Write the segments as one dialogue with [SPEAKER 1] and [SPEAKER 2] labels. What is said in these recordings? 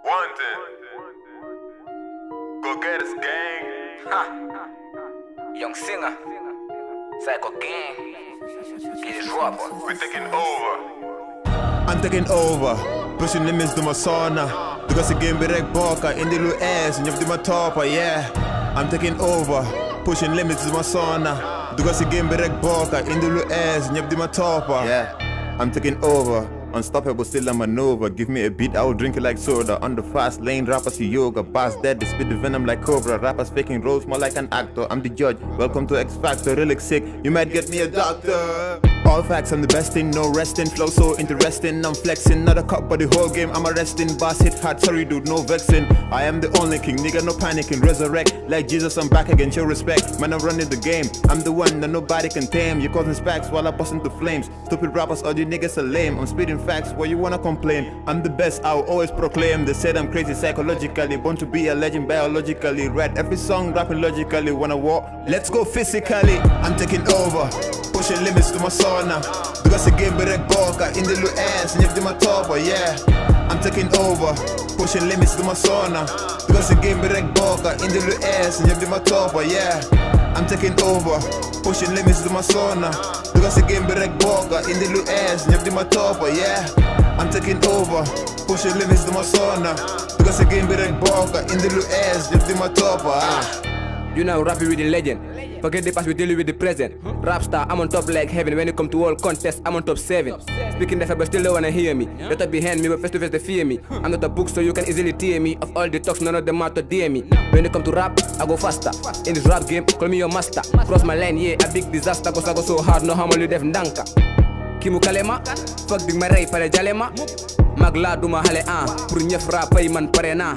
[SPEAKER 1] Wanted. Go get us, gang.
[SPEAKER 2] Ha. Young singer. Psycho gang. Get it rapper.
[SPEAKER 1] We're taking over.
[SPEAKER 3] I'm taking over. Pushing limits to my sauna. Because the game be wreck boka in the little ass and you have to my topper, yeah. I'm taking over. Pushing limits to my sauna. Because the game be wreck boka in the little ass and you have to my topper, yeah. I'm taking over. Unstoppable, still a maneuver. Give me a beat, I will drink it like soda. On the fast lane, rappers see yoga. Bass dead, they spit the venom like cobra. Rappers faking roles more like an actor. I'm the judge, welcome to X Factor. Really sick, you might get me a doctor. All facts, I'm the best in, no resting. Flow so interesting, I'm flexing. Not a cup, but the whole game I'm arresting. Bass hit hard, sorry dude, no vexing. I am the only king, nigga, no panicking. Resurrect, like Jesus, I'm back again, show respect. Man, I'm running the game, I'm the one that nobody can tame. You causing spacks while I bust into flames. Stupid rappers, all you niggas are lame. I'm spitting facts, why you wanna complain? I'm the best, I'll always proclaim. They said I'm crazy psychologically, born to be a legend biologically. Write every song, rapping logically. Wanna walk? Let's go physically. I'm taking over, pushing limits to my sauna. Because the game be wreck boka in the little ass and you have to my topper, yeah. I'm taking over, pushing limits to my sauna. Because the game be wreck boka in the little ass and you have to my topper, yeah. I'm taking over, pushing limits to my sauna. Because the game be wreck boka in the little ass and you have to my topper, yeah. I'm taking over, pushing limits to my sauna. Because the game be wreck boka in the little ass and you have to my topper,
[SPEAKER 4] You now rapping with the legend. Forget the past, we deal with the present. Rap star, I'm on top like heaven. When it come to all contests, I'm on top 7. Speaking that but still they wanna hear me. They're top behind me, but face to face they fear me. I'm not a book, so you can easily tear me. Of all the talks, none of them are to dear me. When it come to rap, I go faster. In this rap game, call me your master. Cross my line, yeah, a big disaster. Cause I go so hard, no how you def ndanka. Kimu kalema, fuck big my ray pare jalema. Magla duma hale pour ñef rap ay man pare na.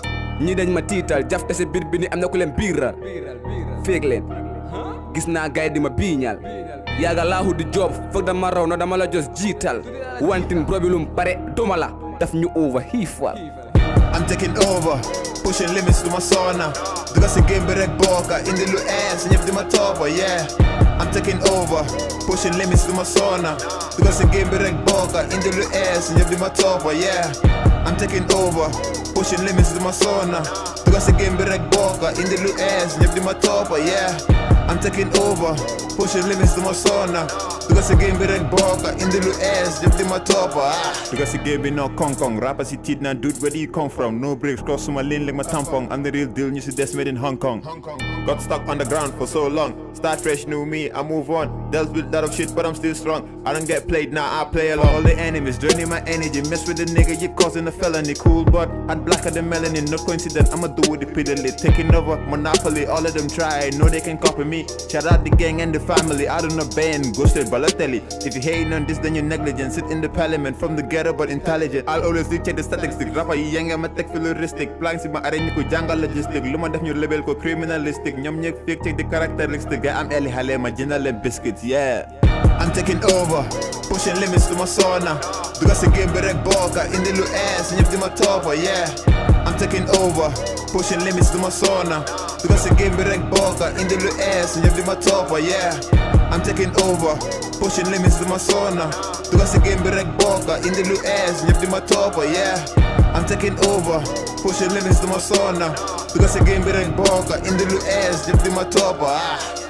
[SPEAKER 4] Ñi dañ ma tiital jafte ci bir bi ni am na ku leen biiral féeg leen gis naa gaay di ma biiñal yaaga laahu di job foog dama raw na dama la jos jiital wantin problème pare duma la daf ñu over xiifal.
[SPEAKER 3] I'm taking over, pushing limits to my sauna. Because the game be wreck boka in the little ass and you have to my topper, yeah. I'm taking over, pushing limits to my sauna. Because the game be wreck boka in the little ass and you have to my topper, yeah. I'm taking over, pushing limits to my sauna. Because the game be wreck boka in the little ass and you have to my topper, yeah. I'm taking over, pushing limits to my sauna. Because the game be wreck boka in the little ass and you have to my topper. Because the game be no kong. Rappers see teeth now, dude, where do you come from? No breaks, cross my lane like my tampon. I'm the real deal, you see that's made in Hong Kong. Got stuck on the ground for so long. Start fresh, new me, I move on. Dealt with a lot of shit, but I'm still strong. I don't get played, now I play along. All the enemies draining my energy. Mess with the nigga, you causing a felony. Cool, but I'm blacker than melanin. No coincidence, I'ma do with the piddly. Taking over, monopoly, all of them try. Know they can copy me. Shout out the gang and the family. I don't know band, ghosted Balotelli. If you hating on this, then you're negligent. Sit in the parliament, from the ghetto but intelligent. I'll always check the statistics. Rapper yi yang ma tek futuristic. Plan si ma arrange ko jangal logistic. Luma def ñu label ko criminalistic. Ñom ñek fake check the characteristics. I'm Eli Hale, my general biscuits, yeah. I'm taking over, pushing limits to my sauna. Because the game be wreck boka in the little ass and you have to my topper, yeah. I'm taking over, pushing limits to my sauna. Because the game be wreck boka in the little ass and you have to my topper, yeah. I'm taking over, pushing limits to my sauna. Because the game be wreck boka in the little ass and you have to my topper, yeah. I'm taking over, pushing limits to my sauna. Because the game be wreck boka in the little ass and you have to my topper.